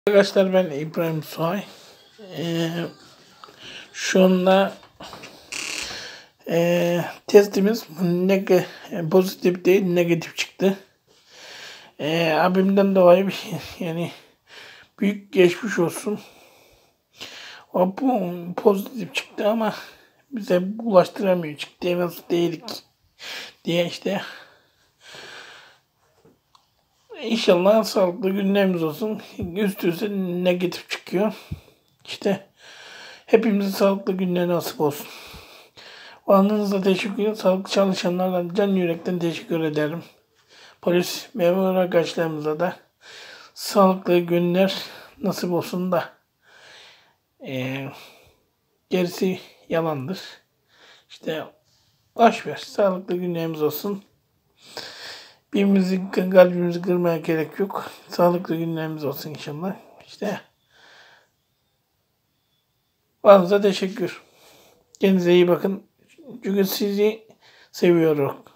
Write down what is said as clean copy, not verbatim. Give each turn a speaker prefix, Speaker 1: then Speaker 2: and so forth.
Speaker 1: Arkadaşlar ben İbrahim Suay. Şu anda testimiz pozitif değil, negatif çıktı. Abimden dolayı yani büyük geçmiş olsun. O pozitif çıktı ama bize bulaştıramıyor. Çıktı nasıl değilik diye işte. İnşallah sağlıklı günlerimiz olsun. Üst üste negatif çıkıyor. İşte hepimizin sağlıklı günleri nasip olsun. Varlığınızda teşekkür ederim. Sağlık çalışanlardan can yürekten teşekkür ederim. Polis memur arkadaşlarımıza da sağlıklı günler nasip olsun da gerisi yalandır. İşte boş ver. Sağlıklı günlerimiz olsun. Birbirimizi kalbimizi kırmaya gerek yok. Sağlıklı günlerimiz olsun inşallah. İşte varlığınıza teşekkür. Kendinize iyi bakın. Çünkü sizi seviyorum.